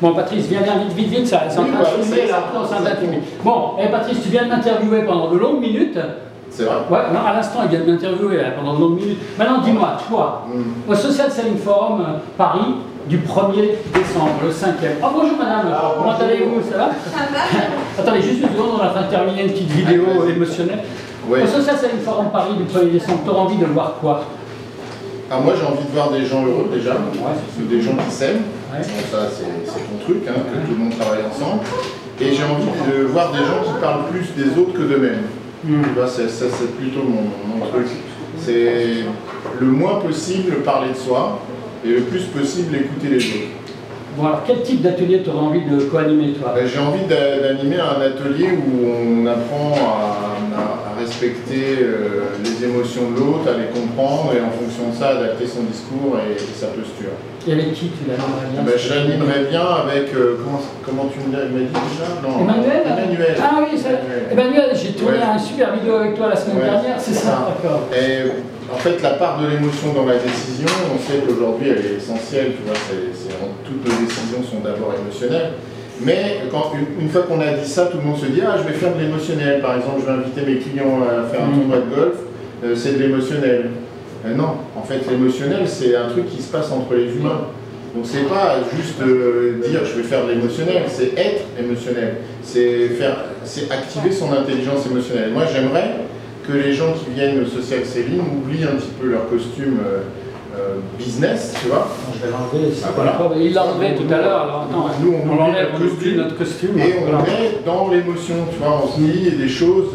Bon, Patrice, viens vite, ça c'est en train de filmer là, non, c'est un 28 minutes. Bon, Patrice, tu viens de m'interviewer pendant de longues minutes. C'est vrai? Ouais, non, à l'instant, il vient de m'interviewer pendant de longues minutes. Maintenant, dis-moi, toi, au Social Selling Forum Paris, du 1er décembre, le 5e. Oh, bonjour madame, comment allez-vous, ça va? Ça va. Attendez, juste une seconde, on est en train de terminer une petite vidéo émotionnelle. Ouais. Au Social Selling Forum Paris, du 1er décembre, tu auras envie de voir quoi? Alors moi j'ai envie de voir des gens heureux déjà, des gens qui s'aiment, Ouais. bon, ça c'est ton truc, hein, que tout le monde travaille ensemble, et j'ai envie de voir des gens qui parlent plus des autres que d'eux-mêmes. Tu vois, c'est plutôt mon truc. C'est le moins possible parler de soi, et le plus possible écouter les autres. Bon, alors quel type d'atelier tu auras envie de co-animer toi? J'ai envie d'animer un atelier où on apprend à respecter les émotions de l'autre, à les comprendre et en fonction de ça adapter son discours et sa posture. Et avec qui tu l'animerais bien? Je l'animerais bien avec, comment tu m'as dit déjà? Non, Emmanuel? Emmanuel. Ah oui, Emmanuel, j'ai tourné une super vidéo avec toi la semaine dernière, c'est ça? D'accord. Et en fait, la part de l'émotion dans la décision, on sait qu'aujourd'hui elle est essentielle, tu vois, toutes nos décisions sont d'abord émotionnelles. Mais une fois qu'on a dit ça, tout le monde se dit « Ah, je vais faire de l'émotionnel, par exemple, je vais inviter mes clients à faire un tournoi de golf, c'est de l'émotionnel. » Non, en fait, l'émotionnel, c'est un truc qui se passe entre les humains. Donc c'est pas juste dire « je vais faire de l'émotionnel », c'est être émotionnel, c'est activer son intelligence émotionnelle. Moi, j'aimerais que les gens qui viennent au social selling oublient un petit peu leur costume business, tu vois. Je vais l'enlever, il l'a enlevé tout à l'heure, alors attends, nous on l'enlève, on oublie notre costume. Et on met dans l'émotion, tu vois, on se dit des choses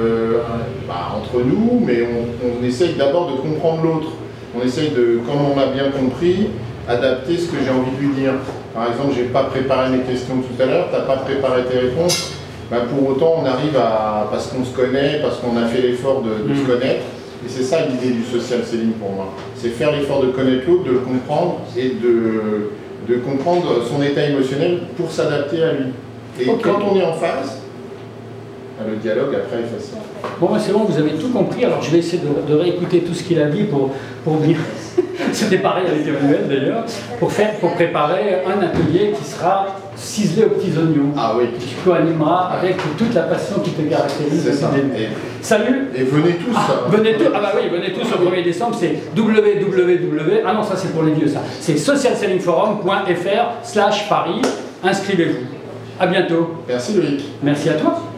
entre nous, mais on essaye d'abord de comprendre l'autre. On essaye de, comme on a bien compris, adapter ce que j'ai envie de lui dire. Par exemple, j'ai pas préparé mes questions tout à l'heure, tu n'as pas préparé tes réponses. Pour autant, on arrive parce qu'on se connaît, parce qu'on a fait l'effort de se connaître. Et c'est ça l'idée du social selling pour moi. C'est faire l'effort de connaître l'autre, de le comprendre et de comprendre son état émotionnel pour s'adapter à lui. Et quand on est en phase, le dialogue après est facile. Bon, c'est bon, vous avez tout compris. Alors je vais essayer de réécouter tout ce qu'il a dit pour dire. C'était pareil avec Emmanuel d'ailleurs, pour préparer un atelier qui sera ciselé aux petits oignons. Ah oui. Tu co-animeras avec toute la passion qui te caractérise. C'est ça. Salut. Et venez tous. Venez tous. Ah bah oui, venez tous au 1er décembre. C'est www. Ah non, ça c'est pour les vieux ça. C'est socialsellingforum.fr/Paris. Inscrivez-vous. À bientôt. Merci Loïc. Merci à toi.